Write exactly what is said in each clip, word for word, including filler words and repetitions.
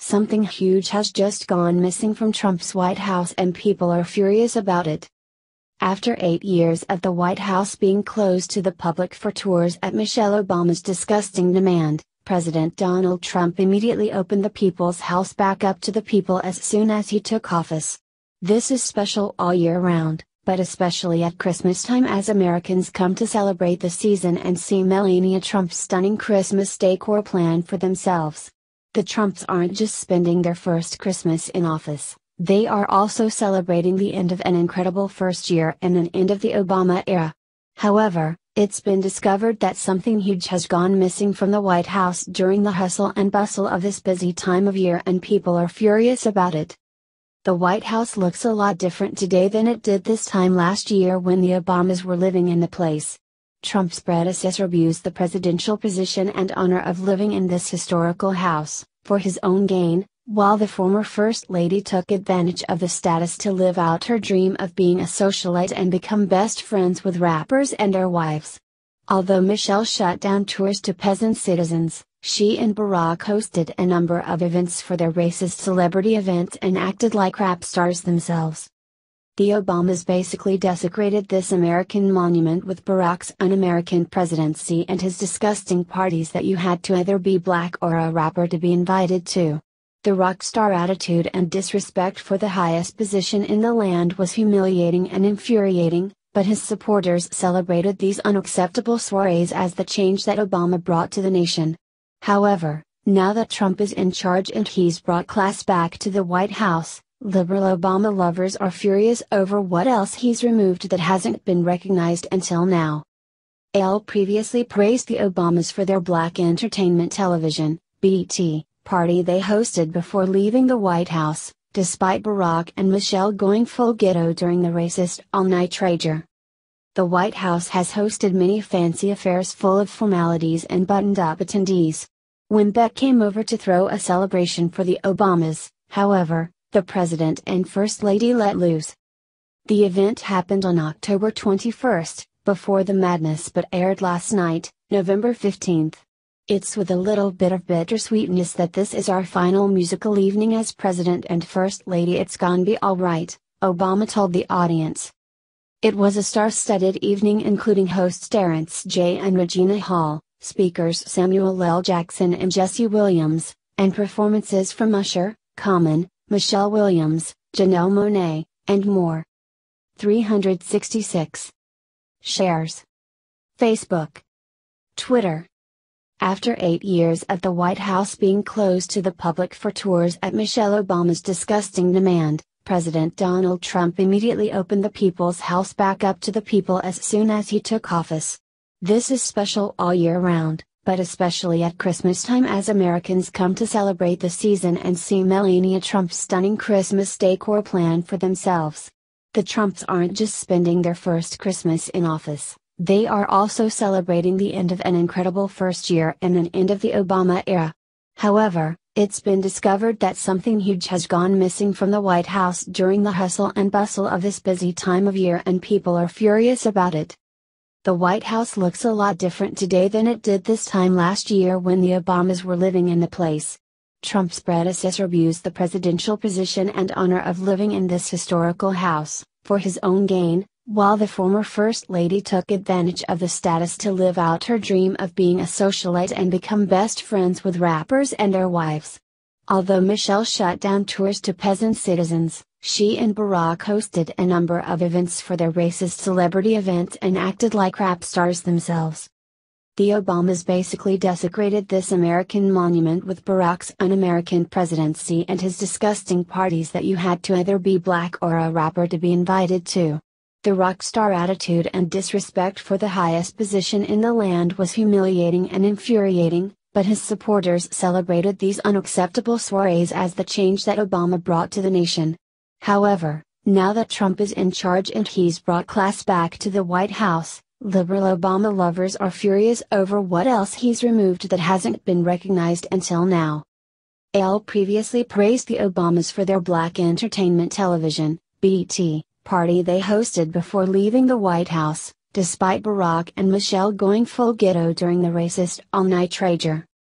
something huge has just gone missing from Trump's White House and people are furious about it. After eight years of the White House being closed to the public for tours at Michelle Obama's disgusting demand, President Donald Trump immediately opened the People's House back up to the people as soon as he took office. This is special all year round, but especially at Christmas time as Americans come to celebrate the season and see Melania Trump's stunning Christmas decor plan for themselves. The Trumps aren't just spending their first Christmas in office, they are also celebrating the end of an incredible first year and an end of the Obama era. However, it's been discovered that something huge has gone missing from the White House during the hustle and bustle of this busy time of year and people are furious about it. The White House looks a lot different today than it did this time last year when the Obamas were living in the place. Trump's predecessor abused the presidential position and honor of living in this historical house, for his own gain, while the former First Lady took advantage of the status to live out her dream of being a socialite and become best friends with rappers and their wives. Although Michelle shut down tours to peasant citizens, she and Barack hosted a number of events for their racist celebrity events and acted like rap stars themselves. The Obamas basically desecrated this American monument with Barack's un-American presidency and his disgusting parties that you had to either be black or a rapper to be invited to. The rock star attitude and disrespect for the highest position in the land was humiliating and infuriating, but his supporters celebrated these unacceptable soirees as the change that Obama brought to the nation. However, now that Trump is in charge and he's brought class back to the White House, liberal Obama lovers are furious over what else he's removed that hasn't been recognized until now. A L previously praised the Obamas for their Black entertainment television, B E T, party they hosted before leaving the White House, despite Barack and Michelle going full ghetto during the racist all-night rager. The White House has hosted many fancy affairs full of formalities and buttoned-up attendees. When Beck came over to throw a celebration for the Obamas, however, the President and First Lady let loose. The event happened on October twenty-first, before the madness but aired last night, November fifteenth. It's with a little bit of bittersweetness that this is our final musical evening as President and First Lady. It's gonna be alright, Obama told the audience. It was a star-studded evening including hosts Terrence J and Regina Hall, speakers Samuel L. Jackson and Jesse Williams, and performances from Usher, Common, Michelle Williams, Janelle Monáe, and more. three hundred sixty-six shares. Facebook. Twitter. After eight years of the White House being closed to the public for tours at Michelle Obama's disgusting demand, President Donald Trump immediately opened the People's House back up to the people as soon as he took office. This is special all year round, but especially at Christmas time as Americans come to celebrate the season and see Melania Trump's stunning Christmas decor plan for themselves. The Trumps aren't just spending their first Christmas in office, they are also celebrating the end of an incredible first year and an end of the Obama era. However, it's been discovered that something huge has gone missing from the White House during the hustle and bustle of this busy time of year and people are furious about it. The White House looks a lot different today than it did this time last year when the Obamas were living in the place. Trump's predecessor abused the presidential position and honor of living in this historical house, for his own gain, while the former First Lady took advantage of the status to live out her dream of being a socialite and become best friends with rappers and their wives. Although Michelle shut down tours to peasant citizens, she and Barack hosted a number of events for their racist celebrity events and acted like rap stars themselves. The Obamas basically desecrated this American monument with Barack's un-American presidency and his disgusting parties that you had to either be black or a rapper to be invited to. The rock star attitude and disrespect for the highest position in the land was humiliating and infuriating, but his supporters celebrated these unacceptable soirees as the change that Obama brought to the nation. However, now that Trump is in charge and he's brought class back to the White House, liberal Obama lovers are furious over what else he's removed that hasn't been recognized until now. A L previously praised the Obamas for their Black entertainment television, B E T, party they hosted before leaving the White House, despite Barack and Michelle going full ghetto during the racist all-night rager.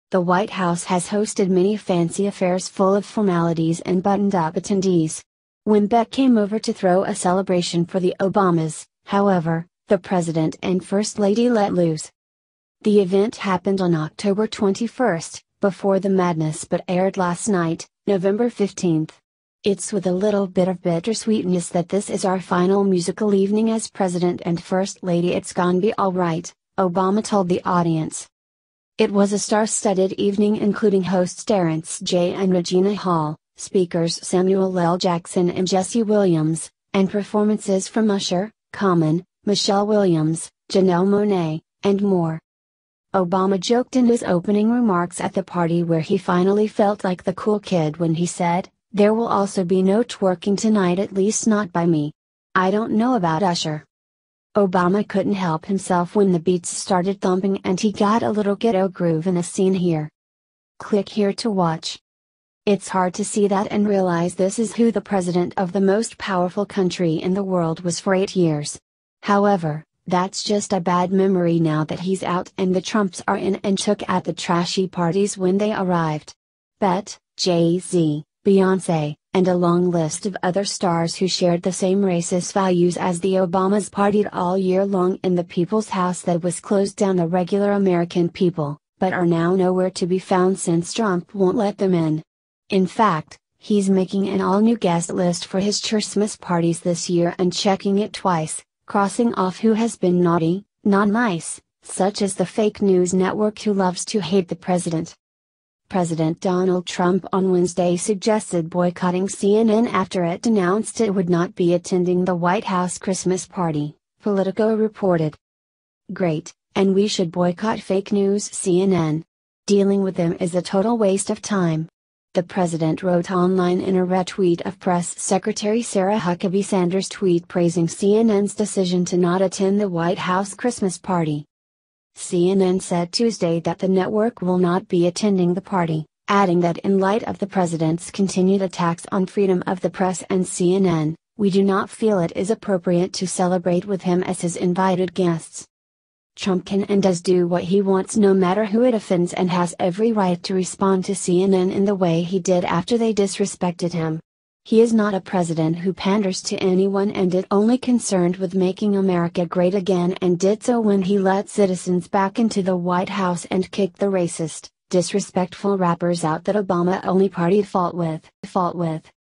The White House has hosted many fancy affairs full of formalities and buttoned-up attendees. When Beck came over to throw a celebration for the Obamas, however, the President and First Lady let loose. The event happened on October twenty-first, before the madness, but aired last night, November fifteenth. It's with a little bit of bittersweetness that this is our final musical evening as President and First Lady. It's gonna be alright, Obama told the audience. It was a star-studded evening including hosts Terrence J and Regina Hall, speakers Samuel L. Jackson and Jesse Williams, and performances from Usher, Common, Michelle Williams, Janelle Monáe, and more. Obama joked in his opening remarks at the party where he finally felt like the cool kid when he said, "There will also be no twerking tonight, at least not by me. I don't know about Usher." Obama couldn't help himself when the beats started thumping and he got a little ghetto groove in the scene here. Click here to watch. It's hard to see that and realize this is who the president of the most powerful country in the world was for eight years. However, that's just a bad memory now that he's out and the Trumps are in and took at the trashy parties when they arrived. Bet, Jay-Z, Beyoncé, and a long list of other stars who shared the same racist values as the Obamas partied all year long in the People's House that was closed down to regular American people, but are now nowhere to be found since Trump won't let them in. In fact, he's making an all-new guest list for his Christmas parties this year and checking it twice, crossing off who has been naughty, not nice, such as the fake news network who loves to hate the president. President Donald Trump on Wednesday suggested boycotting C N N after it announced it would not be attending the White House Christmas party, Politico reported. Great, and we should boycott fake news C N N. Dealing with them is a total waste of time. The president wrote online in a retweet of Press Secretary Sarah Huckabee Sanders' tweet praising C N N's decision to not attend the White House Christmas party. C N N said Tuesday that the network will not be attending the party, adding that in light of the president's continued attacks on freedom of the press and C N N, we do not feel it is appropriate to celebrate with him as his invited guests. Trump can and does do what he wants no matter who it offends and has every right to respond to C N N in the way he did after they disrespected him. He is not a president who panders to anyone and is only concerned with making America great again, and did so when he let citizens back into the White House and kicked the racist, disrespectful rappers out that Obama only partied fault with. Fault with.